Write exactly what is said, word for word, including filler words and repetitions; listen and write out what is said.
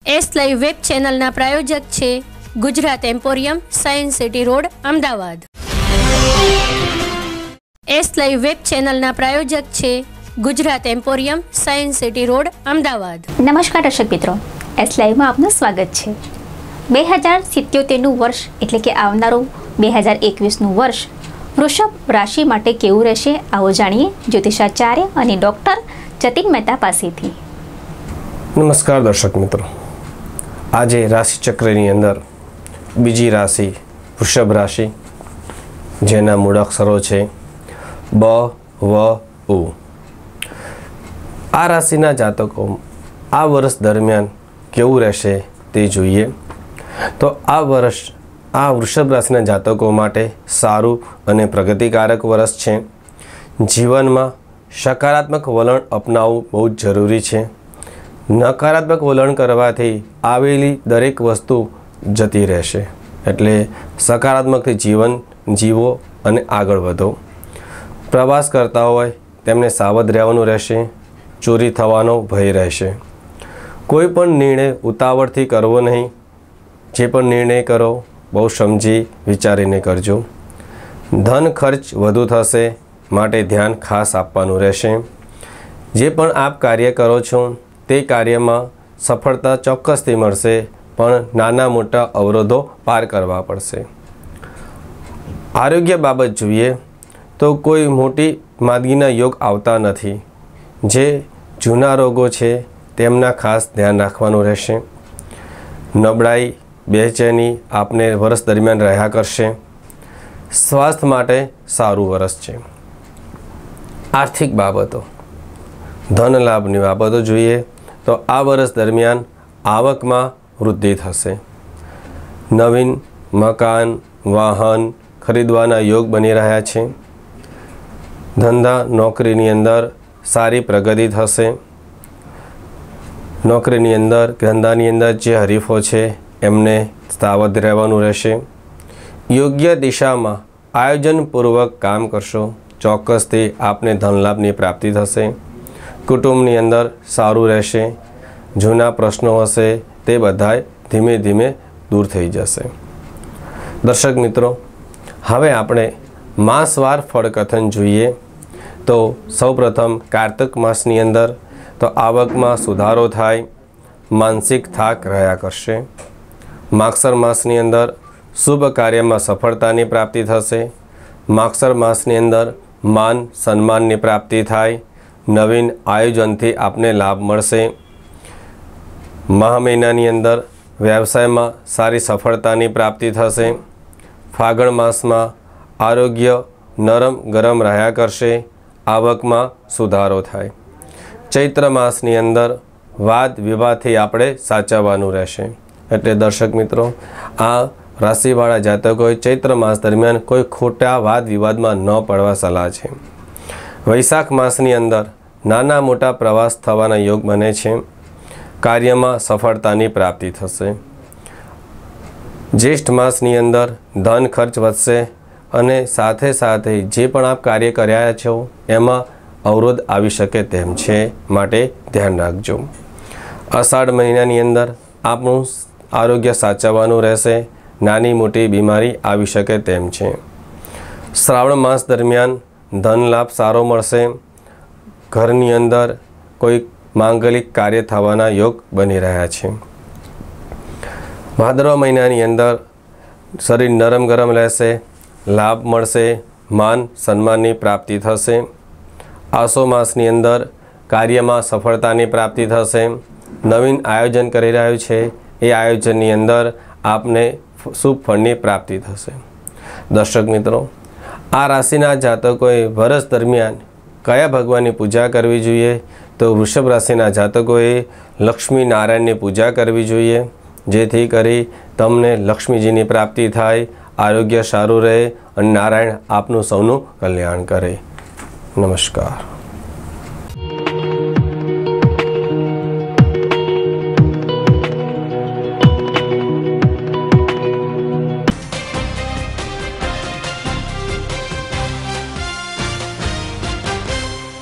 S live web ચેનલના પ્રાયોજક છે Gujarat emporium, science city road, Ahmedabad. S live web ચેનલના પ્રાયોજક છે Gujarat emporium, science city road, Ahmedabad. નમસ્કાર દર્શક મિત્રો, એસ લાઈવમાં આપનું સ્વાગત છે। બે હજાર સિત્યોતેરનું વર્ષ એટલે કે આવનારું બે હજાર એકવીસનું વર્ષ વૃષભ રાશિ માટે કેવું રહેશે, આવો જાણીએ જ્યોતિષાચાર્ય અને ડૉક્ટર જતીન મહેતા પાસેથી। નમસ્કાર દર્શક મિત્રો, આજે રાશિચક્રની અંદર બીજી રાશિ વૃષભ રાશિ, જેના મૂળાક્ષરો છે બ, વ, ઉ। આ રાશિના જાતકો આ વર્ષ દરમિયાન કેવું રહેશે તે જોઈએ તો આ વર્ષ આ વૃષભ રાશિના જાતકો માટે સારું અને પ્રગતિકારક વર્ષ છે। જીવનમાં સકારાત્મક વલણ અપનાવવું બહુ જ જરૂરી છે। નકારાત્મક વલણ કરવાથી આવેલી દરેક વસ્તુ જતી રહેશે, એટલે સકારાત્મકથી જીવન જીવો અને આગળ વધો। પ્રવાસ કરતા હોય તેમને સાવધ રહેવાનું રહેશે, ચોરી થવાનો ભય રહેશે। કોઈ પણ નિર્ણય ઉતાવળથી કરવો નહીં, જે પણ નિર્ણય કરો બહુ સમજી વિચારીને કરજો। ધન ખર્ચ વધુ થશે, માટે ધ્યાન ખાસ આપવાનું રહેશે। જે પણ આપ કાર્ય કરો છો તે કાર્યમાં સફળતા ચોક્કસથી મળશે, પણ નાના મોટા અવરોધો પાર કરવા પડશે। આરોગ્ય બાબત જોઈએ તો કોઈ મોટી માંદગીના યોગ આવતા નથી। જે જૂના રોગો છે તેમના ખાસ ધ્યાન રાખવાનું રહેશે। નબળાઈ, બેચેની આપને વર્ષ દરમિયાન રહ્યા કરશે। સ્વાસ્થ્ય માટે સારું વર્ષ છે। આર્થિક બાબતો, ધન લાભની બાબતો જોઈએ તો આ વર્ષ દરમિયાન આવકમાં વૃદ્ધિ થશે। નવીન મકાન, વાહન ખરીદવાના યોગ બની રહ્યા છે। ધંધા નોકરીની અંદર સારી પ્રગતિ થશે। નોકરીની અંદર ધંધાની અંદર જે હરીફો છે એમને સાવધ રહેવાનું રહેશે। યોગ્ય દિશામાં આયોજનપૂર્વક કામ કરશો, ચોક્કસથી આપને ધનલાભની પ્રાપ્તિ થશે। કુટુંબની અંદર સારું રહેશે। જૂના પ્રશ્નો હશે તે બધાય ધીમે ધીમે દૂર થઈ જશે। દર્શક મિત્રો, હવે આપણે માસવાર ફળકથન જોઈએ તો સૌપ્રથમ કારતક માસની અંદર તો આવકમાં સુધારો થાય, માનસિક થાક રહ્યા કરશે। માગસર માસની અંદર શુભ કાર્યમાં સફળતાની પ્રાપ્તિ થશે। માગસર માસની અંદર માન સન્માનની પ્રાપ્તિ થાય, નવીન આયોજનથી આપને લાભ મળશે। મહા મહિનાની અંદર વ્યવસાયમાં સારી સફળતાની પ્રાપ્તિ થશે। ફાગણ માસમાં આરોગ્ય નરમ ગરમ રહ્યા કરશે, આવકમાં સુધારો થાય। ચૈત્ર માસની અંદર વાદ વિવાદથી આપણે સાચવવાનું રહેશે। એટલે દર્શક મિત્રો, આ રાશિવાળા જાતકોએ ચૈત્ર માસ દરમિયાન કોઈ ખોટા વાદ વિવાદમાં ન પડવા સલાહ છે। વૈશાખ માસની અંદર નાના મોટા પ્રવાસ થવાના યોગ બને છે। કાર્યમાં સફળતાની પ્રાપ્તિ થશે। જ્યેષ્ઠ માસની અંદર ધન ખર્ચ વધશે અને સાથે સાથે જે પણ આપ કાર્ય કર્યા છો એમાં અવરોધ આવી શકે તેમ છે, માટે ધ્યાન રાખજો। અષાઢ મહિનાની અંદર આપનું આરોગ્ય સાચવવાનું રહેશે, નાની મોટી બીમારી આવી શકે તેમ છે। શ્રાવણ માસ દરમિયાન ધન લાભ સારો મળશે। ઘરની અંદર કોઈ માંગલિક કાર્ય થવાના યોગ બની રહ્યા છે। ભાદરવા મહિનાની અંદર શરીર નરમ ગરમ રહેશે, લાભ મળશે, માન સન્માનની પ્રાપ્તિ થશે। આસો માસની અંદર કાર્યમાં સફળતાની પ્રાપ્તિ થશે। નવીન આયોજન કરી રહ્યું છે એ આયોજનની અંદર આપને શુભ ફળની પ્રાપ્તિ થશે। દર્શક મિત્રો, આ રાશિના જાતકોએ વર્ષ દરમિયાન કયા ભગવાનની પૂજા કરવી જોઈએ તો વૃષભ રાશિના જાતકોએ લક્ષ્મી નારાયણની પૂજા કરવી જોઈએ, જેથી કરી તમને લક્ષ્મીજીની પ્રાપ્તિ થાય, આરોગ્ય સારું રહે અને નારાયણ આપનું સૌનું કલ્યાણ કરે। નમસ્કાર।